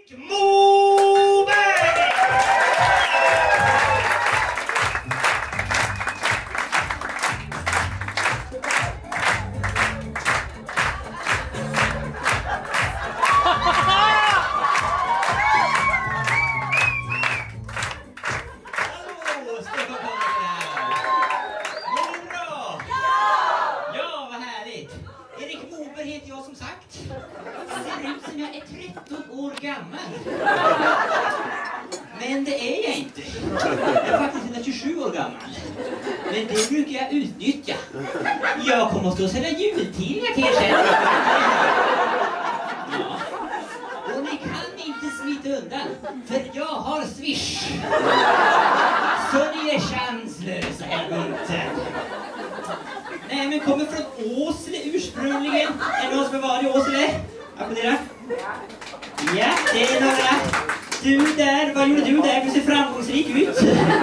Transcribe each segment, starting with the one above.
Erik Moberg! Heter jag som sagt. Ser ut som jag är 13 år gammal. Men det är jag inte. Jag är faktiskt 127 år gammal. Men det brukar jag utnyttja. Jag kommer att stå och sälja jultidningar till er sen. Ja. Och ni kan inte smita undan. För jag har Swish. Så ni är chanslösa här bunten. Nej, men kommer från Åsele ursprungligen. Är det någon som är van i Åsele? Applådera. Ja, det är några. Du där, vad gjorde du där? Du ser framgångsrik ut.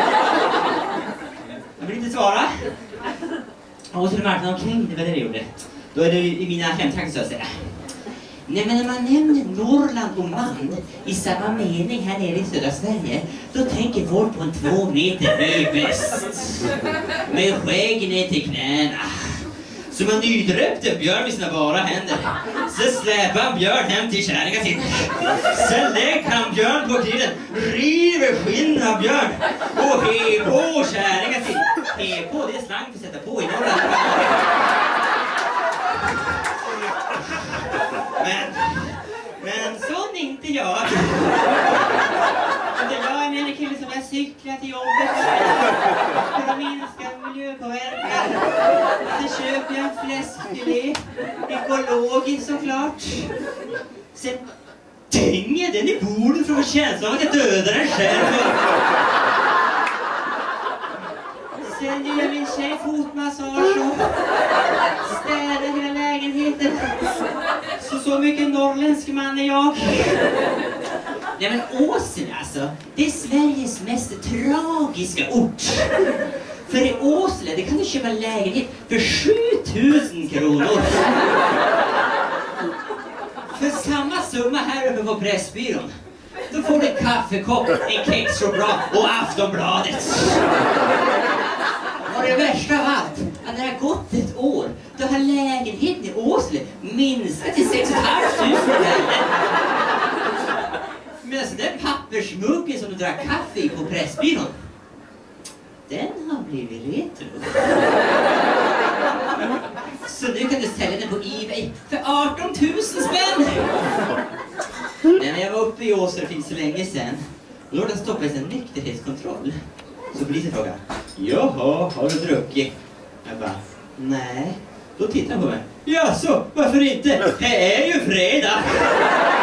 Jag vill inte svara. Åsele marknaden omkring, det var det vi gjorde. Då är det i mina hemtrakter så att säga. Nej, men när man nämner Norrland och man i samma mening här nere i södra Sverige, då tänker folk på en 2 meter hög väst med skägg ner till knäna. Som en nydröpt björn med sina bara händer. Så släpar han björn hem till kärringar sin. Sen lägger han björn på grillen, river skinn av björn och he på kärringar sin. He på, det är slang för att sätta på i Norrland. Men sån inte jag. Jag är med en kille som jag cyklar till jobbet för att minska miljöpåverkan. Så köper jag en fläskfilé, ekologiskt såklart. Sen tänger den i bordet för att få känslan av att jag dödar den själv. Sen gör jag min tjej fotmassage och städar hela lägenheten. Så mycket norrländsk man är jag. Nej, men Åsele alltså, det är Sveriges mest tragiska ort. För i Åsele, det kan du köpa lägenhet för 7000 kronor. För samma summa här uppe på Pressbyrån. Då får du en kaffekopp, en kexchoklad och Aftonbladet. Och det värsta av allt, att det har gått ett år, då har lägenheten i Åsele minskat till 6 500 kronor. Men alltså den pappersmuggen som du drar kaffe i på Pressbyrån, den har blivit retro. Så nu kan du sälja den på eBay för 18 000 spänn. När jag var uppe i Åsele för inte så länge sedan, och då stoppades en nykterhetskontroll. Så polisen frågade, jaha, har du druckit? Jag bara, nej. Då tittar han på mig. Jaså, varför inte? Det är ju fredag.